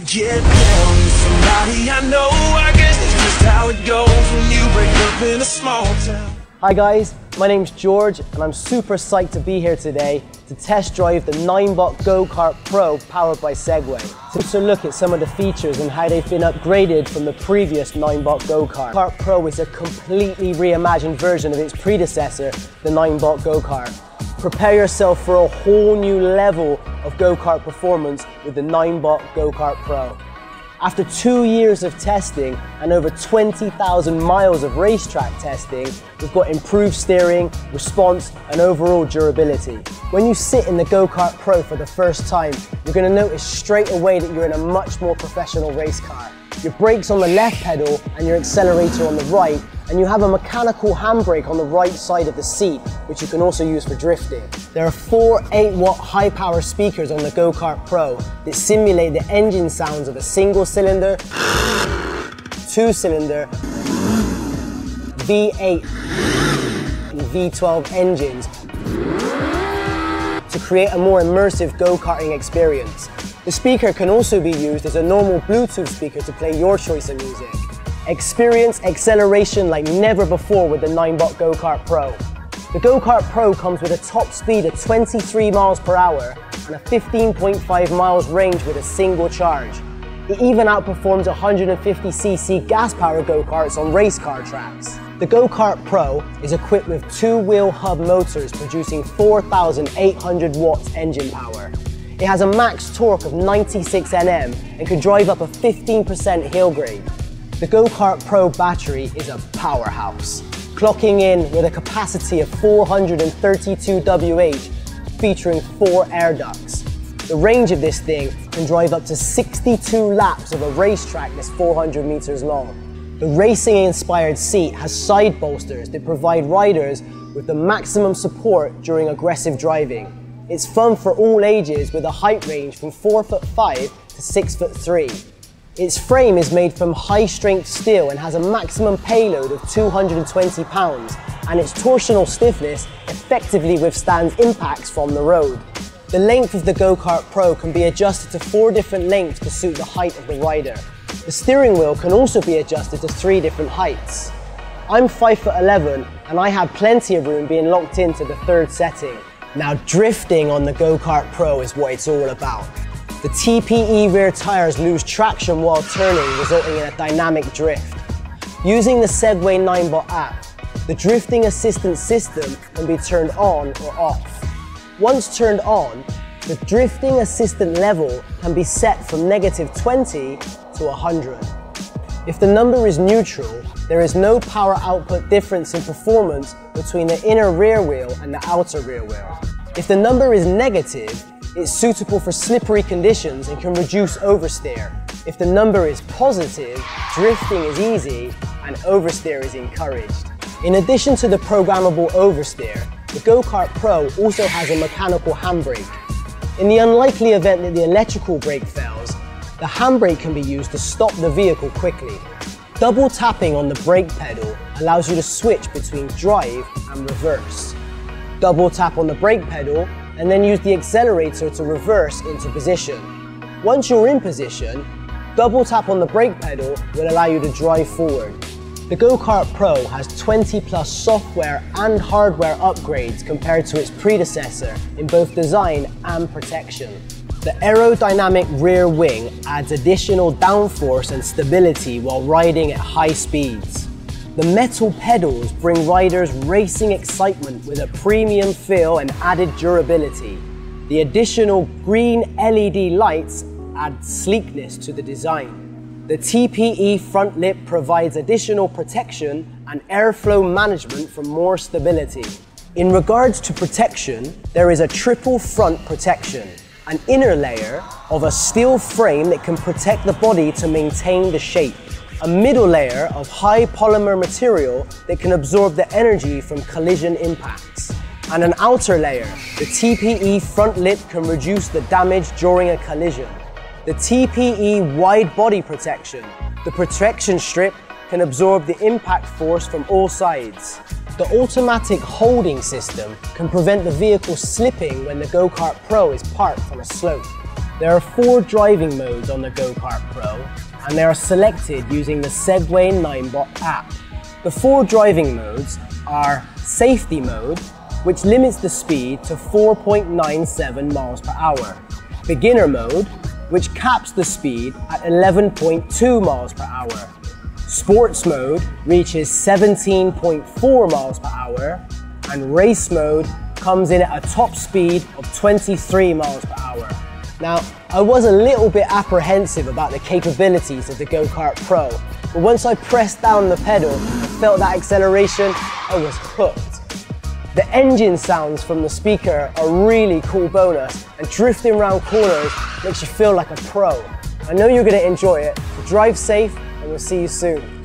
get down with somebody I know. I guess that's just how it goes when you break up in a small town. Hi guys, my name's George and I'm super psyched to be here today to test drive the Ninebot Go-Kart Pro powered by Segway. To also look at some of the features and how they've been upgraded from the previous Ninebot Go-Kart. Go-Kart Pro is a completely reimagined version of its predecessor, the Ninebot Go-Kart. Prepare yourself for a whole new level of go-kart performance with the Ninebot Go-Kart Pro. After 2 years of testing and over 20,000 miles of racetrack testing, we've got improved steering, response, and overall durability. When you sit in the Go-Kart Pro for the first time, you're going to notice straight away that you're in a much more professional race car. Your brakes on the left pedal and your accelerator on the right, and you have a mechanical handbrake on the right side of the seat, which you can also use for drifting. There are 4 8-watt high-power speakers on the Go-Kart Pro that simulate the engine sounds of a single-cylinder, 2-cylinder, V8 and V12 engines to create a more immersive go-karting experience. The speaker can also be used as a normal Bluetooth speaker to play your choice of music. Experience acceleration like never before with the Ninebot Go-Kart Pro. The Go-Kart Pro comes with a top speed of 23 miles per hour and a 15.5 miles range with a single charge. It even outperforms 150cc gas-powered go-karts on race car tracks. The Go-Kart Pro is equipped with 2-wheel hub motors producing 4,800 watts engine power. It has a max torque of 96 Nm and can drive up a 15% hill grade. The Go-Kart Pro battery is a powerhouse, clocking in with a capacity of 432 Wh featuring 4 air ducts. The range of this thing can drive up to 62 laps of a racetrack that's 400 meters long. The racing-inspired seat has side bolsters that provide riders with the maximum support during aggressive driving. It's fun for all ages with a height range from 4'5" to 6'3". Its frame is made from high-strength steel and has a maximum payload of 220 pounds, and its torsional stiffness effectively withstands impacts from the road. The length of the Go-Kart Pro can be adjusted to 4 different lengths to suit the height of the rider. The steering wheel can also be adjusted to 3 different heights. I'm 5'11" and I have plenty of room being locked into the 3rd setting. Now drifting on the Go-Kart Pro is what it's all about. The TPE rear tyres lose traction while turning, resulting in a dynamic drift. Using the Segway Ninebot app, the drifting assistance system can be turned on or off. Once turned on, the drifting assistant level can be set from -20 to 100. If the number is neutral, there is no power output difference in performance between the inner rear wheel and the outer rear wheel. If the number is negative, it's suitable for slippery conditions and can reduce oversteer. If the number is positive, drifting is easy and oversteer is encouraged. In addition to the programmable oversteer, the Go-Kart Pro also has a mechanical handbrake. In the unlikely event that the electrical brake fails, the handbrake can be used to stop the vehicle quickly. Double tapping on the brake pedal allows you to switch between drive and reverse. Double tap on the brake pedal and then use the accelerator to reverse into position. Once you're in position, double tap on the brake pedal will allow you to drive forward. The Go-Kart Pro has 20+ software and hardware upgrades compared to its predecessor in both design and protection. The aerodynamic rear wing adds additional downforce and stability while riding at high speeds. The metal pedals bring riders racing excitement with a premium feel and added durability. The additional green LED lights add sleekness to the design. The TPE front lip provides additional protection and airflow management for more stability. In regards to protection, there is a triple front protection, an inner layer of a steel frame that can protect the body to maintain the shape, a middle layer of high polymer material that can absorb the energy from collision impacts, and an outer layer. The TPE front lip can reduce the damage during a collision. The TPE wide body protection. The protection strip can absorb the impact force from all sides. The automatic holding system can prevent the vehicle slipping when the Go-Kart Pro is parked on a slope. There are 4 driving modes on the Go-Kart Pro, and they are selected using the Segway Ninebot app. The 4 driving modes are Safety Mode, which limits the speed to 4.97 miles per hour. Beginner Mode, which caps the speed at 11.2 miles per hour. Sports Mode reaches 17.4 miles per hour, and Race Mode comes in at a top speed of 23 miles per hour. Now, I was a little bit apprehensive about the capabilities of the Go-Kart Pro, but once I pressed down the pedal and felt that acceleration, I was hooked. The engine sounds from the speaker are a really cool bonus, and drifting around corners makes you feel like a pro. I know you're going to enjoy it, so drive safe and we'll see you soon.